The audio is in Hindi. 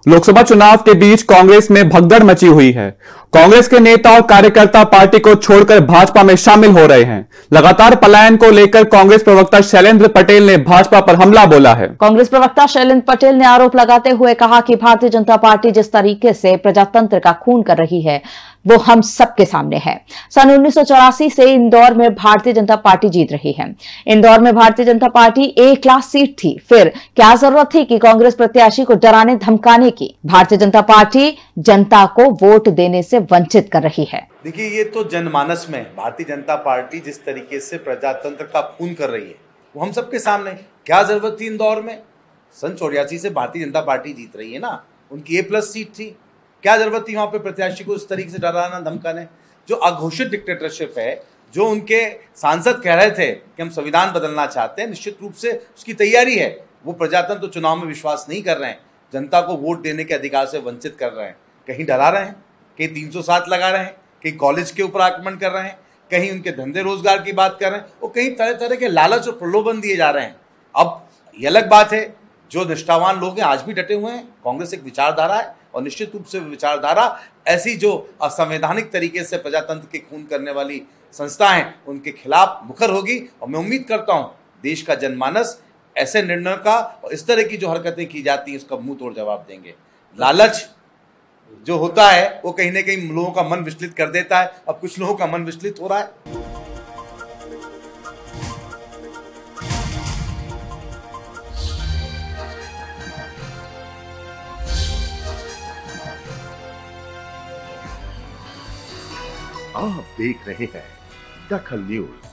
लोकसभा चुनाव के बीच कांग्रेस में भगदड़ मची हुई है। कांग्रेस के नेता और कार्यकर्ता पार्टी को छोड़कर भाजपा में शामिल हो रहे हैं। लगातार पलायन को लेकर कांग्रेस प्रवक्ता शैलेंद्र पटेल ने भाजपा पर हमला बोला है। कांग्रेस प्रवक्ता शैलेंद्र पटेल ने आरोप लगाते हुए कहा कि भारतीय जनता पार्टी जिस तरीके से प्रजातंत्र का खून कर रही है वो हम सबके सामने है। सन 1984 से इंदौर में भारतीय जनता पार्टी जीत रही है। इंदौर में भारतीय जनता पार्टी एक लाख सीट थी, फिर क्या जरूरत थी कि कांग्रेस प्रत्याशी को डराने धमकाने की। भारतीय जनता पार्टी जनता को वोट देने से वंचित कर रही है। देखिए, ये तो जनमानस में भारतीय जनता पार्टी जिस तरीके से प्रजातंत्र का खून कर रही है वो हम सबके सामने। क्या जरूरत थी इंदौर में? सन 84 से भारतीय जनता पार्टी जीत रही है ना, उनकी A+ सीट थी। क्या जरूरत थी वहां पे प्रत्याशी को इस तरीके से डराना धमकाने? जो अघोषित डिक्टेटरशिप है, जो उनके सांसद कह रहे थे कि हम संविधान बदलना चाहते हैं, निश्चित रूप से उसकी तैयारी है। वो प्रजातंत्र चुनाव में विश्वास नहीं कर रहे हैं, जनता को वोट देने के अधिकार से वंचित कर रहे हैं। कहीं डरा रहे हैं, कहीं 307 लगा रहे हैं, कहीं कॉलेज के ऊपर आक्रमण कर रहे हैं, कहीं उनके धंधे रोजगार की बात कर रहे हैं, और कहीं तरह तरह के लालच और प्रलोभन दिए जा रहे हैं। अब ये अलग बात है, जो निष्ठावान लोग हैं आज भी डटे हुए हैं। कांग्रेस एक विचारधारा है और निश्चित रूप से विचारधारा ऐसी जो असंवैधानिक तरीके से प्रजातंत्र के खून करने वाली संस्था हैं उनके खिलाफ मुखर होगी। और मैं उम्मीद करता हूं देश का जनमानस ऐसे निर्णय का और इस तरह की जो हरकतें की जाती हैं उसका मुंह तोड़ जवाब देंगे। लालच जो होता है वो कहीं ना कहीं लोगों का मन विचलित कर देता है। अब कुछ लोगों का मन विचलित हो रहा है। आप देख रहे हैं दखल न्यूज।